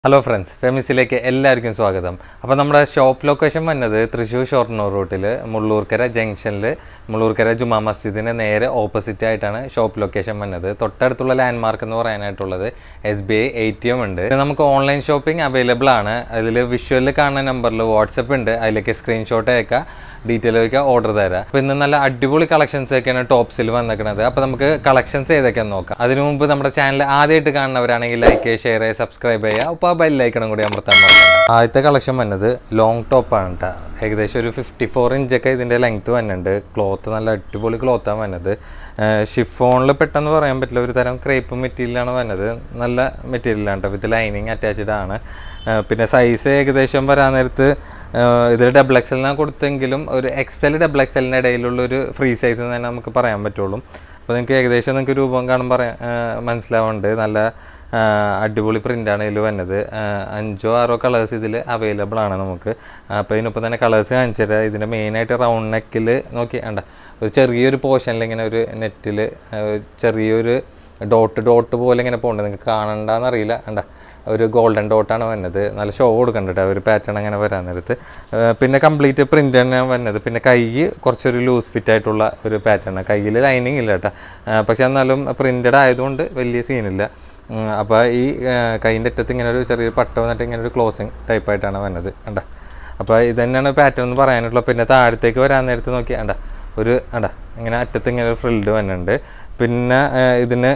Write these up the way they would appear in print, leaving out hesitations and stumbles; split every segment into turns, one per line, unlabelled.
Hello friends, Femisileke എല്ലാവർക്കും സ്വാഗതം. അപ്പോൾ നമ്മുടെ ഷോപ്പ് ലൊക്കേഷൻ വന്നത് തൃശ്ശൂർ ഷോർണൂർ റൂട്ടിൽ മുള്ളൂർക്കര ജംഗ്ഷനിൽ മുള്ളൂർക്കര ജുമാ മസ്ജിദിന് നേരെ ഓപ്പോസിറ്റ് ആയിട്ടാണ് ഷോപ്പ് ലൊക്കേഷൻ വന്നത്. തൊട്ടടുത്തുള്ള ലാൻഡ്മാർക്ക് എന്ന് പറയാനായിട്ടുള്ളത് SBI ATM ഉണ്ട്. നമുക്ക് ഓൺലൈൻ ഷോപ്പിംഗ് അവൈലബിൾ ആണ്. അതിൽ വിഷ്വലിൽ കാണുന്ന നമ്പറിൽ വാട്സപ്പ് ഉണ്ട്. അതിലേക്ക് സ്ക്രീൻഷോട്ട് അയക്കുക, ഡീറ്റെയിൽ ഒക്കെ ഓർഡർ തരാം. അപ്പോൾ ഇന്ന് നല്ല അടിപൊളി കളക്ഷൻസ് ഒക്കെയാണ് ടോപ്സിൽ വന്നിരിക്കുന്നത്. അപ്പോൾ നമുക്ക് കളക്ഷൻസ് ഏതൊക്കെയാണെന്ന് നോക്കാം. അതിനു മുമ്പ് നമ്മുടെ ചാനൽ ആദ്യമായിട്ട് കാണുന്നവരാണെങ്കിൽ ലൈക്ക്, ഷെയർ, സബ്സ്ക്രൈബ് ചെയ്യുക. അപ്പോൾ ബെല്ലൈക്കണം കൂടി അമർത്താൻ മറക്കണ്ട. ആദ്യത്തെ കളക്ഷൻ വന്നത് ലോങ് ടോപ്പാണ് കേട്ടോ. ഏകദേശം ഒരു 54 ഇഞ്ചൊക്കെ ഇതിൻ്റെ ലെങ്ത്ത് വന്നിട്ടുണ്ട്. ക്ലോത്ത് നല്ല അടിപൊളി ക്ലോത്താണ് വന്നത്. ഷിഫോണിൽ പെട്ടെന്ന് പറയാൻ പറ്റില്ല, ഒരു തരം ക്രേപ്പ് മെറ്റീരിയലാണ് വന്നത്. നല്ല മെറ്റീരിയലാണ് കേട്ടോ, വിത്ത് ലൈനിങ് അറ്റാച്ച്ഡ് ആണ്. പിന്നെ സൈസ് ഏകദേശം വരാൻ നേരത്ത് ഇതിൽ XXL കൊടുത്തെങ്കിലും ഒരു XL XXLൻ്റെ ഇടയിലുള്ളൊരു ഫ്രീ സൈസ് തന്നെ നമുക്ക് പറയാൻ പറ്റുള്ളൂ. അപ്പോൾ നിങ്ങൾക്ക് ഏകദേശം നിങ്ങൾക്ക് രൂപം കാണുമ്പോൾ മനസ്സിലാവുന്നുണ്ട്. നല്ല അടിപൊളി പ്രിൻ്റാണ് ഇതിൽ വന്നത്. 5-6 കളേഴ്സ് ഇതിൽ അവൈലബിൾ ആണ് നമുക്ക്. അപ്പോൾ ഇതിനൊപ്പം തന്നെ കളേഴ്സ് കാണിച്ചു തരാം. ഇതിൻ്റെ മെയിനായിട്ട് റൗണ്ട് നെക്കിൽ നോക്കി വേണ്ട ഒരു ചെറിയൊരു പോർഷനിൽ ഇങ്ങനെ ഒരു നെറ്റിൽ ചെറിയൊരു ഡോട്ട് പോലെ ഇങ്ങനെ പോകുന്നുണ്ട്. നിങ്ങൾക്ക് കാണണ്ടെന്നറിയില്ല. വേണ്ട ഒരു ഗോൾഡൻ ഡോട്ടാണ് വന്നത്. നല്ല ഷോ കൊടുക്കണ്ട ഒരു പാറ്റേൺ അങ്ങനെ വരാൻ നേരത്ത്. പിന്നെ കംപ്ലീറ്റ് പ്രിൻ്റ് തന്നെയാണ് വന്നത്. പിന്നെ കൈ കുറച്ചൊരു ലൂസ് ഫിറ്റ് ആയിട്ടുള്ള ഒരു പാറ്റേൺ. കയ്യിൽ ലൈനിങ് ഇല്ല കേട്ടോ, പക്ഷെ എന്നാലും പ്രിൻ്റഡ് ആയതുകൊണ്ട് വലിയ സീനില്ല. അപ്പോൾ ഈ കൈൻ്റെ അറ്റത്ത് ഇങ്ങനെ ഒരു ചെറിയൊരു പട്ട വന്നിട്ട് ഇങ്ങനെ ഒരു ക്ലോസിങ് ടൈപ്പായിട്ടാണ് വന്നത് കണ്ട. അപ്പോൾ ഇത് തന്നെയാണ് പാറ്റേൺ എന്ന് പറയാനുള്ളത്. പിന്നെ താഴത്തേക്ക് വരാൻ നേരത്ത് നോക്കി വേണ്ട ഒരു ഇങ്ങനെ അറ്റത്ത് ഇങ്ങനെ ഒരു ഫ്രിൽഡ് വന്നിട്ടുണ്ട്. പിന്നെ ഇതിന്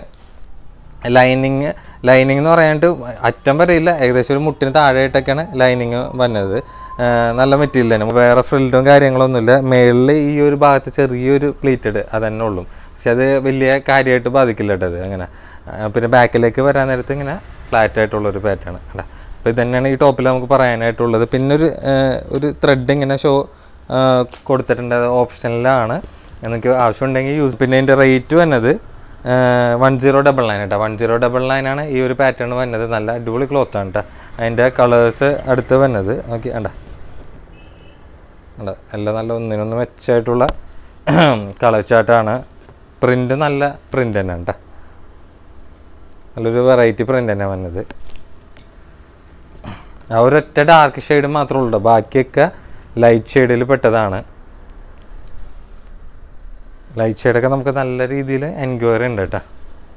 ലൈനിങ് എന്ന് പറയാനായിട്ട് അറ്റം വരെയില്ല, ഏകദേശം ഒരു മുട്ടിന് താഴെയായിട്ടൊക്കെയാണ് ലൈനിങ് വന്നത്. നല്ല മെറ്റീരിയൽ തന്നെ, വേറെ ഫ്രിൽഡും കാര്യങ്ങളൊന്നുമില്ല. മേളിൽ ഈ ഒരു ഭാഗത്ത് ചെറിയൊരു പ്ലീറ്റഡ് അതന്നെ ഉള്ളൂ, പക്ഷെ അത് വലിയ കാര്യമായിട്ട് ബാധിക്കില്ല കേട്ടോ അത് അങ്ങനെ. പിന്നെ ബാക്കിലേക്ക് വരാൻ നേരത്ത് ഇങ്ങനെ ഫ്ലാറ്റ് ആയിട്ടുള്ളൊരു പാറ്റേൺ അല്ല. അപ്പോൾ ഇത് തന്നെയാണ് ഈ ടോപ്പിൽ നമുക്ക് പറയാനായിട്ടുള്ളത്. പിന്നെ ഒരു ത്രെഡ് ഇങ്ങനെ ഷോ കൊടുത്തിട്ടുണ്ട്, അത് ഓപ്ഷനിലാണ്, നിങ്ങൾക്ക് ആവശ്യമുണ്ടെങ്കിൽ യൂസ്. പിന്നെ ഇതിൻ്റെ റേറ്റ് വന്നത് 1099 കേട്ടോ. 1099 ആണ് ഈ ഒരു പാറ്റേൺ വന്നത്. നല്ല അടിപൊളി ക്ലോത്താണ് കേട്ടോ. അതിൻ്റെ കളേഴ്സ് അടുത്ത് വന്നത് നോക്കി വേണ്ട എല്ലാം നല്ല ഒന്നിനൊന്ന് മെച്ചമായിട്ടുള്ള കളർ ചാർട്ടാണ്. പ്രിൻ്റ് നല്ല പ്രിൻ്റ് തന്നെ കേട്ടോ, നല്ലൊരു വെറൈറ്റി പ്രിൻ്റ് തന്നെ വന്നത്. ആ ഒരൊറ്റ ഡാർക്ക് ഷെയ്ഡ് മാത്രമേ ഉള്ളൂ, ബാക്കിയൊക്കെ ലൈറ്റ് ഷെയ്ഡിൽ പെട്ടതാണ്. ലൈറ്റ് ഷെയ്ഡൊക്കെ നമുക്ക് നല്ല രീതിയിൽ എൻക്വയറി ഉണ്ട് കേട്ടോ.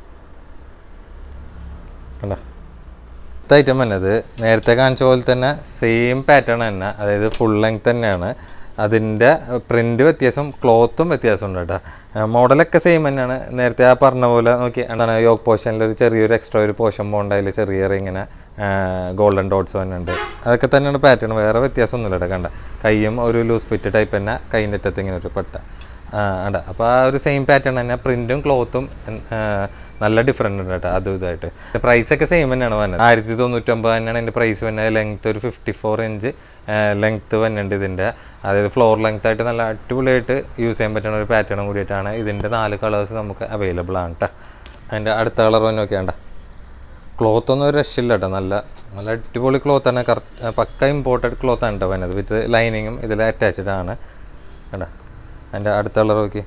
അടുത്ത ഐറ്റം വന്നത് നേരത്തെ കാണിച്ച പോലെ തന്നെ സെയിം പാറ്റേൺ തന്നെ, അതായത് ഫുൾ ലെങ്ത് തന്നെയാണ്. അതിൻ്റെ പ്രിൻ്റ് വ്യത്യാസം, ക്ലോത്തും വ്യത്യാസമുണ്ട് കേട്ടോ. മോഡലൊക്കെ സെയിം തന്നെയാണ്. നേരത്തെ ആ പറഞ്ഞ പോലെ നോക്കി എന്താണ് യോക്ക് പോർഷനിൽ ഒരു ചെറിയൊരു എക്സ്ട്രാ ഒരു പോർഷൻ പോകേണ്ട, അതിൽ ചെറിയ ഇങ്ങനെ ഗോൾഡൻ ഡോട്ട്സ് വന്നിട്ടുണ്ട്. അതൊക്കെ തന്നെയാണ് പാറ്റേൺ, വേറെ വ്യത്യാസമൊന്നുമില്ല കേട്ടോ. കണ്ട കൈയും ഒരു ലൂസ് ഫിറ്റ് ടൈപ്പ് തന്നെ, കൈൻ്റെ അറ്റത്ത് ഇങ്ങനെ ഒരു പട്ട അപ്പോൾ ആ ഒരു സെയിം പാറ്റേൺ തന്നെ. പ്രിൻറ്റും ക്ലോത്തും നല്ല ഡിഫറെൻ്റ് ഉണ്ട് കേട്ടോ അതും ഇതായിട്ട്. പ്രൈസൊക്കെ സെയിം തന്നെയാണ് വന്നത്. 1099 തന്നെയാണ് എൻ്റെ പ്രൈസ് വന്നത്. ലെങ്ത്ത് ഒരു 54 ഇഞ്ച് ലെങ്ത്ത് വന്നിട്ടുണ്ട് ഇതിൻ്റെ, അതായത് ഫ്ലോർ ലെങ്ത് ആയിട്ട് നല്ല അടിപൊളിയായിട്ട് യൂസ് ചെയ്യാൻ പറ്റുന്ന ഒരു പാറ്റേണും കൂടിയിട്ടാണ്. ഇതിൻ്റെ 4 കളേഴ്സ് നമുക്ക് അവൈലബിൾ ആണ് കേട്ടോ. അതിൻ്റെ അടുത്ത കളർ തന്നെ നോക്കിയാണ്ട ക്ലോത്തൊന്നും ഒരു രക്ഷയില്ല കേട്ടോ. നല്ല അടിപൊളി ക്ലോത്താണ്, കറക്റ്റ് പക്ക ഇമ്പോർട്ടഡ് ക്ലോത്താണ് കേട്ടോ വന്നത്. വിത്ത് ലൈനിങ്ങും ഇതിൽ അറ്റാച്ച്ഡ് ആണ് കേട്ടോ. അതിൻ്റെ അടുത്ത കളർ നോക്കി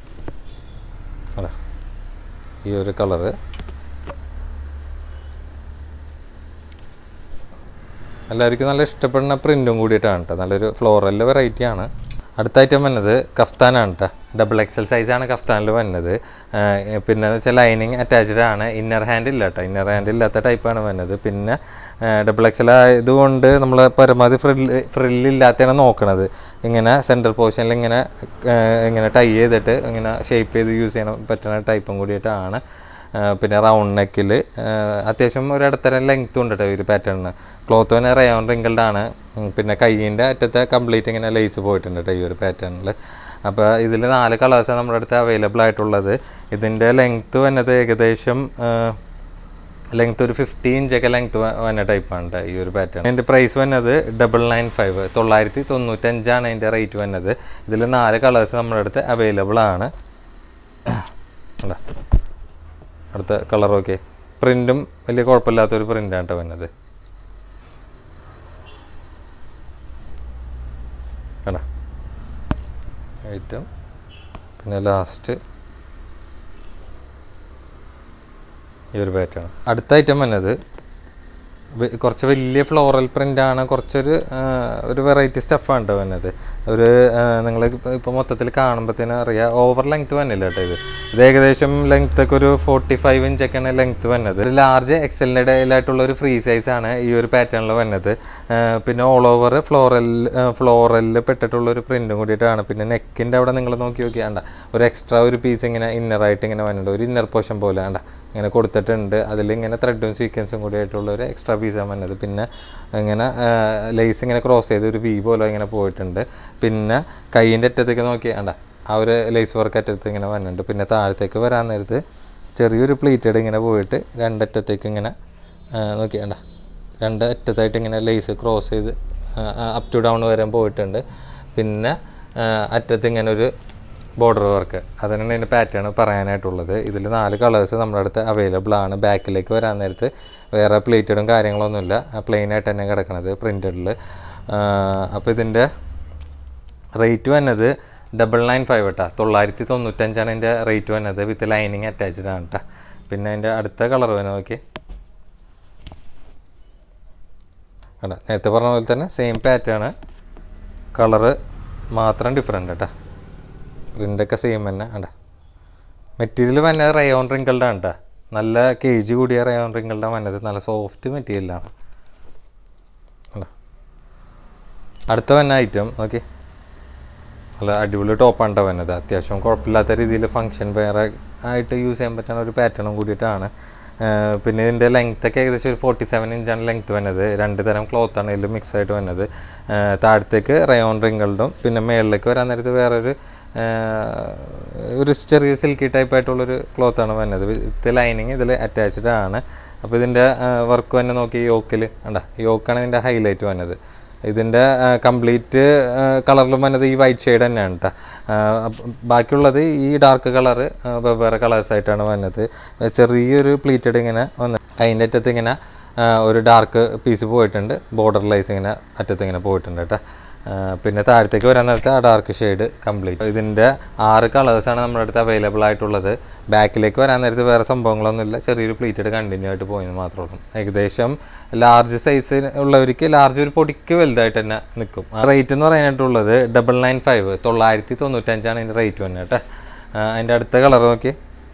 ഈ ഒരു കളറ് എല്ലാവർക്കും നല്ല ഇഷ്ടപ്പെടുന്ന പ്രിൻറ്റും കൂടിയിട്ടാണ് കേട്ടോ. നല്ലൊരു ഫ്ലോറൽ വെറൈറ്റിയാണ്. അടുത്ത ഐറ്റം വന്നത് കഫ്താനാണ് കേട്ടോ. XXL സൈസാണ് കഫ്താനിൽ വന്നത്. പിന്നെ എന്ന് വെച്ചാൽ ലൈനിങ് അറ്റാച്ച്ഡ് ആണ്. ഇന്നർ ഹാൻഡ് ഇല്ല കേട്ടോ, ഇന്നർ ഹാൻഡ് ഇല്ലാത്ത ടൈപ്പാണ് വന്നത്. പിന്നെ XXL ആയതുകൊണ്ട് നമ്മൾ പരമാവധി ഫ്രില്ലില്ലാത്തതാണ് നോക്കണത്. ഇങ്ങനെ സെൻറ്റർ പോർഷനിൽ ഇങ്ങനെ ടൈ ചെയ്തിട്ട് ഇങ്ങനെ ഷേപ്പ് ചെയ്ത് യൂസ് ചെയ്യാൻ പറ്റുന്ന ടൈപ്പും കൂടിയിട്ടാണ്. പിന്നെ റൗണ്ട് നെക്കിൽ അത്യാവശ്യം ഒരു ഇടത്തരം ലെങ്ത്തും ഉണ്ട് കേട്ടോ ഈ ഒരു പാറ്റേണിന്. ക്ലോത്ത് തന്നെ റയോൺ റിങ്കിൾഡ് ആണ്. പിന്നെ കയ്യിൻ്റെ അറ്റത്തെ കംപ്ലീറ്റ് ഇങ്ങനെ ലേസ് പോയിട്ടുണ്ട് കേട്ടോ ഈ ഒരു പാറ്റേണിൽ. അപ്പോൾ ഇതിൽ 4 കളേഴ്സാണ് നമ്മുടെ അടുത്ത് അവൈലബിൾ ആയിട്ടുള്ളത്. ഇതിൻ്റെ ലെങ്ത്ത് വന്നത് ഏകദേശം ലെങ്ത്ത് ഒരു 50 ഇഞ്ചൊക്കെ ലെങ്ത്ത് വന്ന ടൈപ്പാണ് കേട്ടോ ഈ ഒരു പാറ്റേൺ. അതിൻ്റെ പ്രൈസ് വന്നത് 995 995 അതിൻ്റെ റേറ്റ് വന്നത്. ഇതിൽ 4 കളേഴ്സ് നമ്മുടെ അടുത്ത് അവൈലബിൾ ആണ്. അടുത്ത കളർ ഓക്കെ, പ്രിൻറ്റും വലിയ കുഴപ്പമില്ലാത്തൊരു പ്രിൻ്റാണ് കേട്ടോ വന്നത് കേട്ടോ ഐറ്റം. പിന്നെ ലാസ്റ്റ് ഈ ഒരു പാറ്റേൺ. അടുത്ത ഐറ്റം വന്നത് കുറച്ച് വലിയ ഫ്ലോറൽ പ്രിൻ്റാണ്, കുറച്ചൊരു ഒരു വെറൈറ്റി സ്റ്റഫാണ് കേട്ടോ വന്നത്. ഒരു നിങ്ങൾ ഇപ്പോൾ മൊത്തത്തിൽ കാണുമ്പോഴത്തേനും അറിയാം ഓവർ ലെങ്ത്ത് വന്നില്ല കേട്ടോ. ഇത് ഏകദേശം ലെങ്ത്തൊക്കെ ഒരു 45 ഇഞ്ചൊക്കെയാണ് ലെങ്ത്ത് വന്നത്. ഒരു ലാർജ് എക്സലിൻ്റെ ഇടയിലായിട്ടുള്ള ഒരു ഫ്രീ സൈസാണ് ഈ ഒരു പാറ്റേണിൽ വന്നത്. പിന്നെ ഓൾ ഓവർ ഫ്ലോറലിൽ പെട്ടിട്ടുള്ളൊരു പ്രിൻറ്റും കൂടിയിട്ടാണ്. പിന്നെ നെക്കിൻ്റെ അവിടെ നിങ്ങൾ നോക്കി നോക്കിയാണ്ട ഒരു എക്സ്ട്രാ ഒരു പീസ് ഇങ്ങനെ ഇന്നറായിട്ട് ഇങ്ങനെ വന്നിട്ടുണ്ട്, ഒരു ഇന്നർ പോർഷൻ പോലെ ആണ്ട ഇങ്ങനെ കൊടുത്തിട്ടുണ്ട്. അതിലിങ്ങനെ ത്രെഡും സീക്വൻസും കൂടി ആയിട്ടുള്ള ഒരു എക്സ്ട്രാ പീസാണ് വന്നത്. പിന്നെ ഇങ്ങനെ ലേസ് ഇങ്ങനെ ക്രോസ് ചെയ്ത് ഒരു വി പോലെ ഇങ്ങനെ പോയിട്ടുണ്ട്. പിന്നെ കൈയിൻ്റെ അറ്റത്തേക്ക് നോക്കിയാണ്ട ആ ഒരു ലേസ് വർക്ക് അറ്റത്ത് ഇങ്ങനെ വന്നിട്ടുണ്ട്. പിന്നെ താഴത്തേക്ക് വരാൻ നേരത്ത് ചെറിയൊരു പ്ലീറ്റഡ് ഇങ്ങനെ പോയിട്ട് രണ്ടറ്റത്തേക്ക് ഇങ്ങനെ നോക്കിയാണ്ട രണ്ട് അറ്റത്തായിട്ട് ഇങ്ങനെ ലേസ് ക്രോസ് ചെയ്ത് അപ് ടു ഡൗൺ വരെ പോയിട്ടുണ്ട്. പിന്നെ അറ്റത്ത് ഇങ്ങനെ ഒരു ബോർഡർ വർക്ക്, അതിനാണ് ഇതിൻ്റെ പാറ്റേൺ പറയാനായിട്ടുള്ളത്. ഇതിൽ 4 കളേഴ്സ് നമ്മുടെ അടുത്ത് അവൈലബിൾ ആണ്. ബാക്കിലേക്ക് വരാൻ നേരത്ത് വേറെ പ്ലേറ്റഡും കാര്യങ്ങളൊന്നുമില്ല, പ്ലെയിൻ ആയിട്ട് തന്നെ കിടക്കണത് പ്രിൻറ്റഡിൽ. അപ്പോൾ ഇതിൻ്റെ റേറ്റ് വന്നത് 995 കേട്ടോ, 995 ഇതിൻ്റെ റേറ്റ് വന്നത്. വിത്ത് ലൈനിങ് അറ്റാച്ച്ഡ് ആണ് കേട്ടോ. പിന്നെ അതിൻ്റെ അടുത്ത കളർ വന്നെ നോക്കി കേട്ടോ, നേരത്തെ പറഞ്ഞ പോലെ തന്നെ സെയിം പാറ്റേൺ, കളറ് മാത്രം ഡിഫറെൻ്റ് കേട്ടോ. പ്രിൻ്റൊക്കെ സെയിം തന്നെ കേട്ടോ. മെറ്റീരിയൽ വന്നത് റയോൺ റിങ്കിൾഡ് ആണ് കേട്ടോ, നല്ല KG കൂടിയ റയോൺ റിങ്കിൾഡാണ് വന്നത്, നല്ല സോഫ്റ്റ് മെറ്റീരിയലാണ് കേട്ടോ. അടുത്ത വന്ന ഐറ്റം നോക്കി, നല്ല അടിപൊളി ടോപ്പാണ് കേട്ടോ വന്നത്. അത്യാവശ്യം കുഴപ്പമില്ലാത്ത രീതിയിൽ ഫങ്ഷൻ വെയർ ആയിട്ട് യൂസ് ചെയ്യാൻ പറ്റുന്ന ഒരു പാറ്റേണും കൂടിയിട്ടാണ്. പിന്നെ ഇതിൻ്റെ ലെങ്ത്തൊക്കെ ഏകദേശം ഒരു 47 ഇഞ്ചാണ് ലെങ്ത്ത് വന്നത്. 2 തരം ക്ലോത്താണ് ഇതിൽ മിക്സ് ആയിട്ട് വന്നത്. താഴത്തേക്ക് റയോൺ റിങ്കിൾഡും പിന്നെ മേളിലേക്ക് വരാൻ നേരത്ത് വേറൊരു ചെറിയ സിൽക്കി ടൈപ്പായിട്ടുള്ളൊരു ക്ലോത്താണ് വന്നത്. വിത്ത് ലൈനിങ് ഇതിൽ അറ്റാച്ച്ഡ് ആണ്. അപ്പോൾ ഇതിൻ്റെ വർക്ക് തന്നെ നോക്കി യോക്കിൽ കണ്ട, യോക്കാണ് ഇതിൻ്റെ ഹൈലൈറ്റ് വന്നത്. ഇതിൻ്റെ കംപ്ലീറ്റ് കളറിലും വന്നത് ഈ വൈറ്റ് ഷെയ്ഡ് തന്നെയാണ് കേട്ടോ. ബാക്കിയുള്ളത് ഈ ഡാർക്ക് കളറ് വെവ്വേറെ കളേഴ്സായിട്ടാണ് വന്നത്. ചെറിയൊരു പ്ലീറ്റഡ് ഇങ്ങനെ വന്നത്, അതിൻ്റെ അറ്റത്ത് ഇങ്ങനെ ഒരു ഡാർക്ക് പീസ് പോയിട്ടുണ്ട്, ബോർഡർ ലൈസ് ഇങ്ങനെ അറ്റത്ത് ഇങ്ങനെ പോയിട്ടുണ്ട് കേട്ടോ. പിന്നെ താഴത്തേക്ക് വരാൻ നേരത്തെ ആ ഡാർക്ക് ഷെയ്ഡ് കംപ്ലീറ്റ്. ഇതിൻ്റെ 6 കളേഴ്സാണ് നമ്മുടെ അടുത്ത് അവൈലബിൾ ആയിട്ടുള്ളത്. ബാക്കിലേക്ക് വരാൻ നേരത്ത് വേറെ സംഭവങ്ങളൊന്നുമില്ല, ചെറിയൊരു പ്ലീറ്റഡ് കണ്ടിന്യൂ ആയിട്ട് പോയെന്ന് മാത്രമേ ഉള്ളൂ. ഏകദേശം ലാർജ് സൈസ് ഉള്ളവർക്ക് ലാർജ് ഒരു പൊടിക്ക് വലുതായിട്ട് തന്നെ നിൽക്കും. റേറ്റ് എന്ന് പറയാനായിട്ടുള്ളത് 995, 995 ഇതിൻ്റെ റേറ്റ് വന്നത് കേട്ടോ. അതിൻ്റെ അടുത്ത കളർ നോക്കി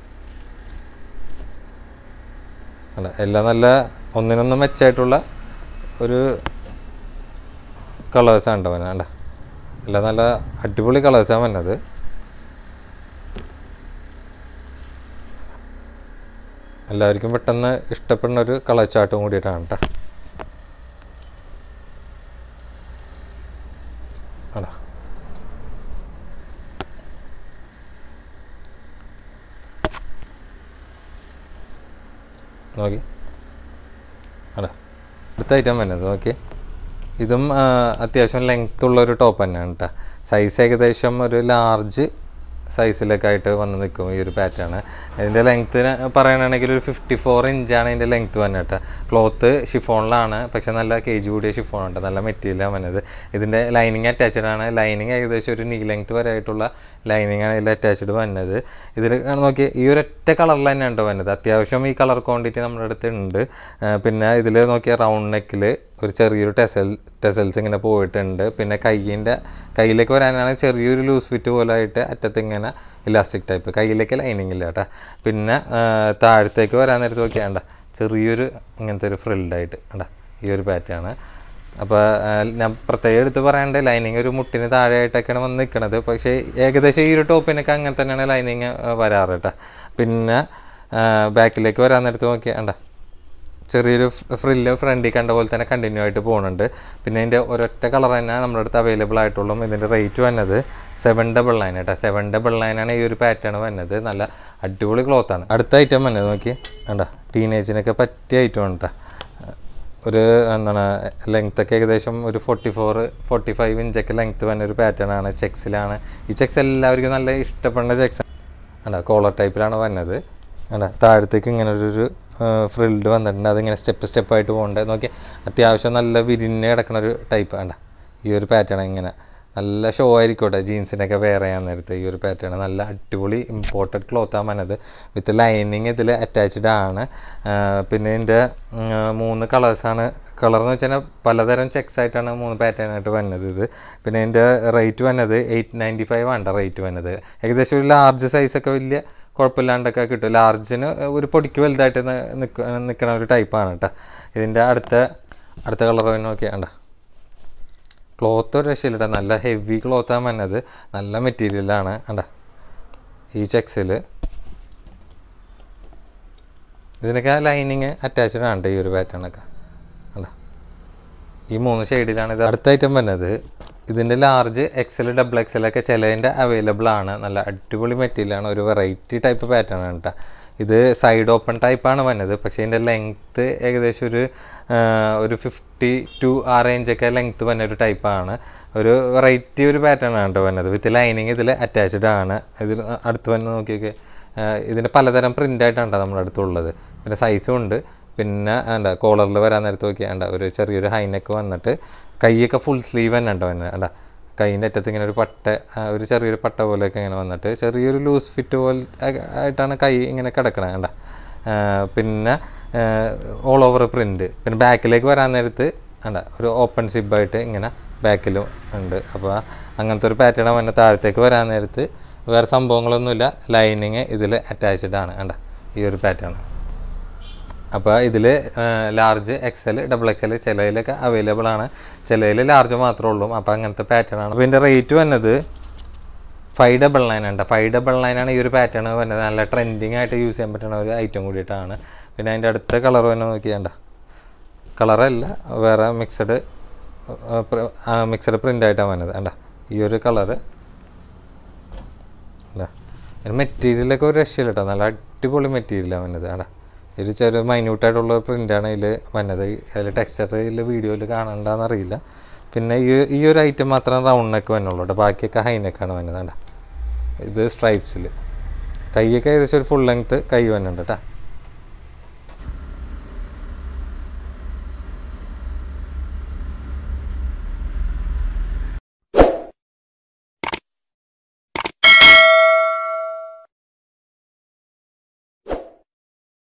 അല്ല, എല്ലാം നല്ല ഒന്നിനൊന്നും മെച്ചമായിട്ടുള്ള ഒരു കളേഴ്സാണ് കേട്ടോ വന്നത് കേട്ടോ. എല്ലാം നല്ല അടിപൊളി കളേഴ്സാണ് വന്നത്. എല്ലാവർക്കും പെട്ടെന്ന് ഇഷ്ടപ്പെടുന്ന ഒരു കളർ ചാർട്ടും കൂടിയിട്ടാണ് കേട്ടോ. അടാ നോക്കി അടാ അടുത്ത ഐറ്റം വന്നത് നോക്കി. ഇതും അത്യാവശ്യം ലെങ്ത് ഉള്ളൊരു ടോപ്പ് തന്നെയാണ് കേട്ടോ. സൈസ് ഏകദേശം ഒരു ലാർജ് സൈസിലൊക്കെ ആയിട്ട് വന്ന് നിൽക്കും ഈ ഒരു പാറ്റേൺ. ഇതിൻ്റെ ലെങ്ത്തിന് പറയുകയാണെങ്കിൽ ഒരു 54 ഇഞ്ചാണ് ഇതിൻ്റെ ലെങ്ത്ത് വന്നത് കേട്ടോ. ക്ലോത്ത് ഷിഫോണിലാണ്, പക്ഷെ നല്ല KG കൂടിയ ഷിഫോൺ ഉണ്ട്, നല്ല മെറ്റീരിയലാണ് വന്നത്. ഇതിൻ്റെ ലൈനിങ് അറ്റാച്ച്ഡ് ആണ്. ലൈനിങ് ഏകദേശം ഒരു നീ ലെങ്ത്ത് വരെ ആയിട്ടുള്ള ലൈനിങ്ങാണ് ഇതിൽ അറ്റാച്ച്ഡ് വന്നത്. ഇതിൽ നോക്കി ഈ ഒരൊറ്റ കളറിൽ തന്നെയാണ് കേട്ടോ വന്നത്. അത്യാവശ്യം ഈ കളർ ക്വാണ്ടിറ്റി നമ്മുടെ അടുത്ത് ഉണ്ട്. പിന്നെ ഇതിൽ നോക്കിയാൽ റൗണ്ട് നെക്കിൽ ഒരു ചെറിയൊരു ടെസൽസ് ഇങ്ങനെ പോയിട്ടുണ്ട്. പിന്നെ കയ്യിലേക്ക് വരാനാണ് ചെറിയൊരു ലൂസ് ഫിറ്റ് പോലെ ആയിട്ട് അറ്റത്ത് ഇങ്ങനെ ഇലാസ്റ്റിക് ടൈപ്പ്, കയ്യിലേക്ക് ലൈനിങ് ഇല്ല കേട്ടോ. പിന്നെ താഴത്തേക്ക് വരാൻ നേരത്ത് നോക്കിയാണ്ട ചെറിയൊരു ഇങ്ങനത്തെ ഒരു ഫ്രിൽഡായിട്ട് കേട്ടോ ഈ ഒരു പാറ്റേൺ. അപ്പോൾ ഞാൻ പ്രത്യേകം എടുത്ത് പറയാണ്ട് ലൈനിങ് ഒരു മുട്ടിന് താഴെയായിട്ടൊക്കെയാണ് വന്ന് നിൽക്കുന്നത്. പക്ഷേ ഏകദേശം ഈ ഒരു ടോപ്പിനൊക്കെ അങ്ങനെ തന്നെയാണ് ലൈനിങ് വരാറ് കേട്ടോ. പിന്നെ ബാക്കിലേക്ക് വരാൻ നേരത്ത് നോക്കിയാണ്ട ചെറിയൊരു ഫ്രില്ല് ഫ്രണ്ടിൽ കണ്ട പോലെ തന്നെ കണ്ടിന്യൂ ആയിട്ട് പോകുന്നുണ്ട്. പിന്നെ ഇതിൻ്റെ ഒരൊറ്റ കളർ തന്നെ നമ്മുടെ അടുത്ത് അവൈലബിൾ ആയിട്ടുള്ളൂ. ഇതിൻ്റെ റേറ്റ് വന്നത് 799 കേട്ടോ. 799 ഈ ഒരു പാറ്റേൺ വന്നത്. നല്ല അടിപൊളി ക്ലോത്താണ്. അടുത്ത ഐറ്റം വന്നത് നോക്കി വേണ്ട, ടീനേജിനൊക്കെ പറ്റിയ ഐറ്റം ആണ് കേട്ടോ. ഒരു എന്താണ് ലെങ്ത്തൊക്കെ ഏകദേശം ഒരു 45 ഇഞ്ചൊക്കെ ലെങ്ത്ത് വന്ന ഒരു പാറ്റേൺ ആണ്. ചെക്സിലാണ്. ഈ ചെക്സ് എല്ലാവർക്കും നല്ല ഇഷ്ടപ്പെടുന്ന ചെക്സ് ആണ്. കോളർ ടൈപ്പിലാണ് വന്നത്. അല്ല താഴത്തേക്ക് ഇങ്ങനെ ഒരു ഫ്രിൽഡ് വന്നിട്ടുണ്ട്. അതിങ്ങനെ സ്റ്റെപ്പായിട്ട് പോകേണ്ടത് നോക്കി. അത്യാവശ്യം നല്ല വിരിഞ്ഞ് കിടക്കുന്ന ഒരു ടൈപ്പ് വേണ്ട ഈ ഒരു പാറ്റേൺ. ഇങ്ങനെ നല്ല ഷോ ആയിരിക്കട്ടെ ജീൻസിനൊക്കെ വെയർ ചെയ്യാൻ നേരത്തെ. ഈ ഒരു പാറ്റേൺ നല്ല അടിപൊളി ഇമ്പോർട്ടഡ് ക്ലോത്താണ് വന്നത്. വിത്ത് ലൈനിങ് ഇതിൽ അറ്റാച്ച്ഡ് ആണ്. പിന്നെ ഇതിൻ്റെ 3 കളേഴ്സാണ്. കളർ എന്ന് വെച്ചാൽ പലതരം ചെക്സ് ആയിട്ടാണ് 3 പാറ്റേൺ ആയിട്ട് വന്നത് ഇത്. പിന്നെ ഇതിൻ്റെ റേറ്റ് വന്നത് 895 ആണ് റേറ്റ് വന്നത്. ഏകദേശം ഒരു ലാർജ് സൈസൊക്കെ വലിയ കുഴപ്പമില്ലാണ്ടൊക്കെ കിട്ടും. ലാർജിന് ഒരു പൊടിക്ക് വലുതായിട്ട് നിൽക്കുന്ന ഒരു ടൈപ്പാണ് കേട്ടോ. ഇതിൻ്റെ അടുത്ത കളർ നോക്കിയാണ്ട. ക്ലോത്ത് ഒരു രക്ഷയില്ല, നല്ല ഹെവി ക്ലോത്താണ് വന്നത്. നല്ല മെറ്റീരിയലാണ് കണ്ട. ഈ ചെക്സിൽ ഇതിനൊക്കെ ലൈനിങ് അറ്റാച്ച്ഡ് ആണ് ഈ ഒരു പാറ്റേണൊക്കെ കണ്ട. ഈ 3 ഷെയ്ഡിലാണ് ഇത്. അടുത്ത ഐറ്റം വന്നത് ഇതിൻ്റെ ലാർജ് XL XXL ഒക്കെ ചിലതിൻ്റെ അവൈലബിൾ ആണ്. നല്ല അടിപൊളി മെറ്റീരിയലാണ്. ഒരു വെറൈറ്റി ടൈപ്പ് പാറ്റേൺ ആണ് കേട്ടോ. ഇത് സൈഡ് ഓപ്പൺ ടൈപ്പാണ് വന്നത്. പക്ഷേ ഇതിൻ്റെ ലെങ്ത്ത് ഏകദേശം ഒരു 52 ആ റേഞ്ചൊക്കെ ലെങ്ത്ത് വന്ന ഒരു ടൈപ്പാണ്. ഒരു വെറൈറ്റി ഒരു പാറ്റേൺ ആണ് കേട്ടോ വന്നത്. വിത്ത് ലൈനിങ് ഇതിൽ അറ്റാച്ച്ഡ് ആണ്. ഇതിൽ അടുത്ത് വന്ന് നോക്കിയൊക്കെ ഇതിൻ്റെ പലതരം പ്രിൻ്റായിട്ടാണ് നമ്മുടെ അടുത്തുള്ളത്. പിന്നെ സൈസും ഉണ്ട്. പിന്നെ കോളറിൽ വരാൻ നേരത്ത് നോക്കിയാൽ ഒരു ചെറിയൊരു ഹൈനെക്ക് വന്നിട്ട് കൈയൊക്കെ ഫുൾ സ്ലീവ് തന്നെ ഉണ്ടോ തന്നെ കൈയിൻ്റെ അറ്റത്ത് ഇങ്ങനെ ഒരു ചെറിയൊരു പട്ട പോലെയൊക്കെ ഇങ്ങനെ വന്നിട്ട് ചെറിയൊരു ലൂസ് ഫിറ്റ് പോലെ ആയിട്ടാണ് കൈ ഇങ്ങനെ കിടക്കണത് കണ്ട. പിന്നെ ഓൾ ഓവർ പ്രിൻറ്റ്. പിന്നെ ബാക്കിലേക്ക് വരാൻ നേരത്ത് ഒരു ഓപ്പൺ സിബായിട്ട് ഇങ്ങനെ ബാക്കിലും ഉണ്ട്. അപ്പോൾ അങ്ങനത്തെ ഒരു പാറ്റേൺ വന്ന് താഴത്തേക്ക് വരാൻ നേരത്ത് വേറെ സംഭവങ്ങളൊന്നുമില്ല. ലൈനിങ് ഇതിൽ അറ്റാച്ച്ഡ് ആണ് കണ്ട ഈ ഒരു പാറ്റേൺ. അപ്പോൾ ഇതിൽ ലാർജ് XL XXL ചിലയിലൊക്കെ അവൈലബിൾ ആണ്, ചിലയിൽ ലാർജ് മാത്രമേ ഉള്ളൂ. അപ്പോൾ അങ്ങനത്തെ പാറ്റേൺ ആണ്. അപ്പോൾ ഇതിൻ്റെ റേറ്റ് വന്നത് 599 ഉണ്ട്. 599 ആണ് ഈ ഒരു പാറ്റേൺ വന്നത്. നല്ല ട്രെൻഡിങ് ആയിട്ട് യൂസ് ചെയ്യാൻ പറ്റുന്ന ഒരു ഐറ്റം കൂടിയിട്ടാണ്. പിന്നെ അതിൻ്റെ അടുത്ത കളർ തന്നെ നോക്കിയാണ്ട. കളറല്ല, വേറെ മിക്സഡ് പ്രിൻ്റായിട്ടാണ് വന്നത് കണ്ട. ഈ ഒരു കളറ് മെറ്റീരിയലൊക്കെ ഒരു രക്ഷയില്ല കേട്ടോ. നല്ല അടിപൊളി മെറ്റീരിയലാണ് വന്നത് കണ്ട. ഒരു ചെറിയ മൈന്യൂട്ടായിട്ടുള്ള പ്രിൻ്റാണ് ഇതിൽ വന്നത്. അതിൽ ടെക്സ്ചറിൽ വീഡിയോയിൽ കാണണ്ടെന്നറിയില്ല. പിന്നെ ഈ ഒരു ഐറ്റം മാത്രം റൗണ്ട് നെക്ക് വന്നുള്ളൂ കേട്ടോ. ബാക്കിയൊക്കെ ഹൈ നെക്കാണ് വന്നത് കണ്ട. ഇത് സ്ട്രൈപ്സിൽ കൈയൊക്കെ ഏകദേശം ഒരു ഫുൾ ലെങ്ത്ത് കൈ വന്നുണ്ട് കേട്ടോ.